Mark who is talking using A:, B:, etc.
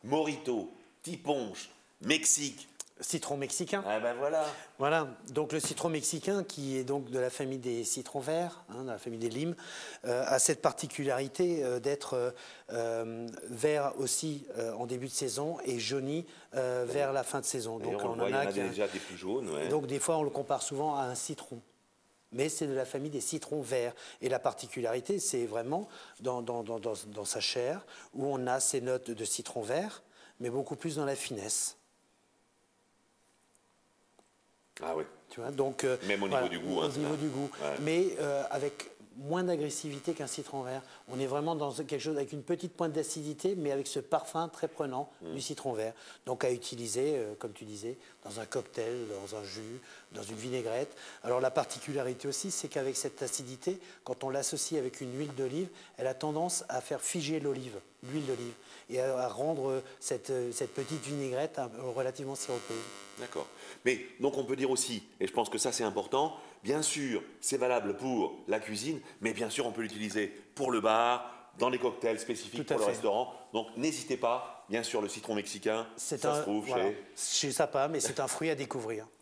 A: Morito, Tiponche, Mexique.
B: Citron mexicain.
A: Ah ben voilà.
B: Voilà, donc le citron mexicain, qui est donc de la famille des citrons verts, de la famille des limes, a cette particularité d'être vert aussi en début de saison et jauni vers la fin de saison.
A: Donc
B: Donc
A: on voit, il y en a déjà des plus jaunes. Ouais.
B: Donc des fois, on le compare souvent à un citron. Mais c'est de la famille des citrons verts. Et la particularité, c'est vraiment dans sa chair, où on a ces notes de citron vert, mais beaucoup plus dans la finesse.
A: Ah oui.
B: Tu vois, donc,
A: même au niveau du goût.
B: Au niveau du goût. Ouais. Mais avec moins d'agressivité qu'un citron vert. On est vraiment dans quelque chose avec une petite pointe d'acidité, mais avec ce parfum très prenant du citron vert. Donc à utiliser, comme tu disais, dans un cocktail, dans un jus, dans une vinaigrette. Alors la particularité aussi, c'est qu'avec cette acidité, quand on l'associe avec une huile d'olive, elle a tendance à faire figer l'huile d'olive, et à rendre cette petite vinaigrette relativement siropeuse.
A: D'accord. Mais donc on peut dire aussi, et je pense que ça c'est important, bien sûr c'est valable pour la cuisine, mais bien sûr on peut l'utiliser pour le bar, dans les cocktails spécifiques pour le restaurant. Donc n'hésitez pas, bien sûr le citron mexicain, ça se trouve
B: chez Sapa, mais c'est un fruit à découvrir.